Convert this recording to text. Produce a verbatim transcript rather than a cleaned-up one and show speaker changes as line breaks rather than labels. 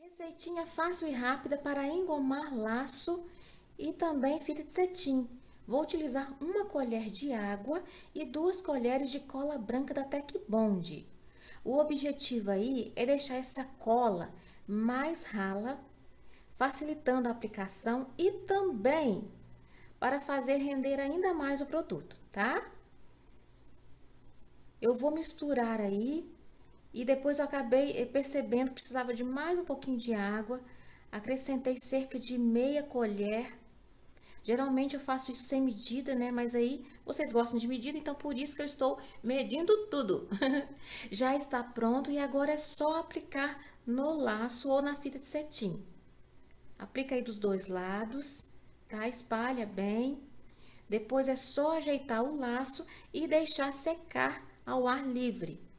Receitinha fácil e rápida para engomar laço e também fita de cetim. Vou utilizar uma colher de água e duas colheres de cola branca da Tec Bond. O objetivo aí é deixar essa cola mais rala, facilitando a aplicação e também para fazer render ainda mais o produto, tá? Eu vou misturar aí. E depois eu acabei percebendo que precisava de mais um pouquinho de água. Acrescentei cerca de meia colher. Geralmente eu faço isso sem medida, né? Mas aí vocês gostam de medida, então por isso que eu estou medindo tudo. Já está pronto e agora é só aplicar no laço ou na fita de cetim. Aplica aí dos dois lados, tá? Espalha bem. Depois é só ajeitar o laço e deixar secar ao ar livre.